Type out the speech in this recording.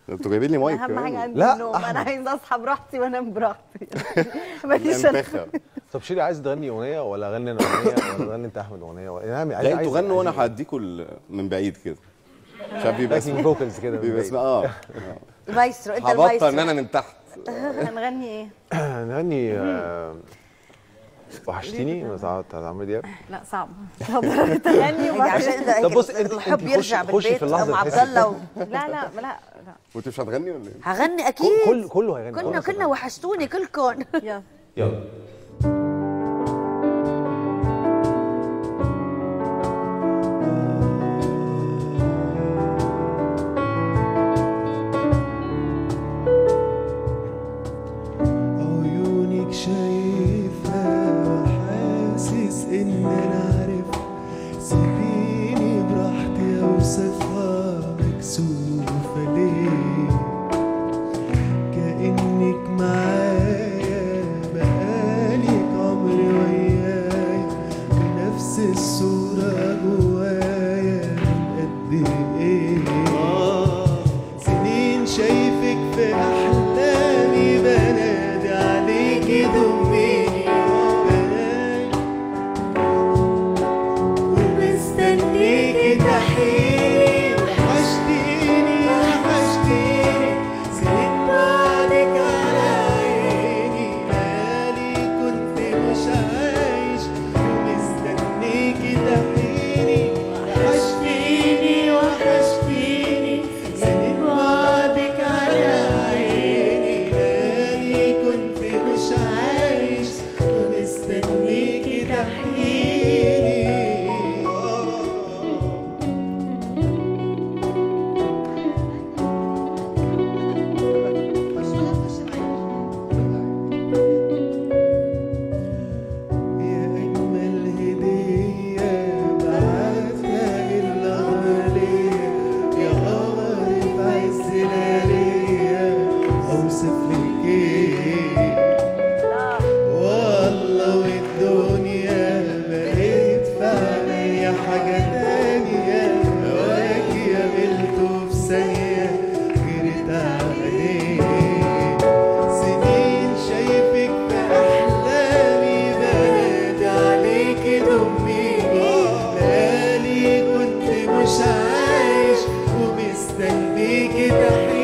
انتوا جايبين لي مايك اهم حاجه عندي لا، النوم، انا عايزه اصحى براحتي وانام براحتي. ماليش ماليش طب شيري، عايز تغني اغنيه ولا اغني انا اغنيه ولا تغني انت احمد اغنيه ولا لا انتوا غنوا وانا هديكوا من بعيد كده. مش عارف بيبقى باكينج فوكالز كده بيبقى اسمها المايسترو، انت هبطل المايسترو. ان انا من تحت. هنغني ايه؟ نغني وحشتيني بتاعت عمرو دياب. لا صعب تغني عشان طب بص، الحب انت يرجع خشي بالبيت في اللحظه ام اللي عبد الله لا لا لا لا. وانت مش هتغني ولا ايه؟ هغني اكيد. كله هيغني. كلنا وحشتوني كلكم. يلا يلا. عيونك شايفها وحاسس ان انا عارف، سيبيني براحتي اوصفها مكسوفة ليه، كأنك معايا بقالك عمري ويايا، ونفس الصورة جوايا من قد ايه، سنين شايفك في احلامي بنادي عليكي ضميني، بنادي ومستنيكي تحيني، وحشتيني وحشتيني، سنين بعدك على عيني، مالي كنت مش عايش ومستنيكي تحيني، وحشتيني وحشتيني، سنين بعدك على عيني، مالي كنت مش عايش ومستنيكي تحيني. يا أجمل هدية بعتها القمر ليا، يا قمر في عز لياليا، أوصفلك إيه والله والدنيا بقيت في عينيا حاجة تانية، هواكي قابلته في ثانية جريت عليه، سنين شايفك في أحلامي بنادي عليكي ضميني، بالي كنت مش عايش ومستنيكي تحيني.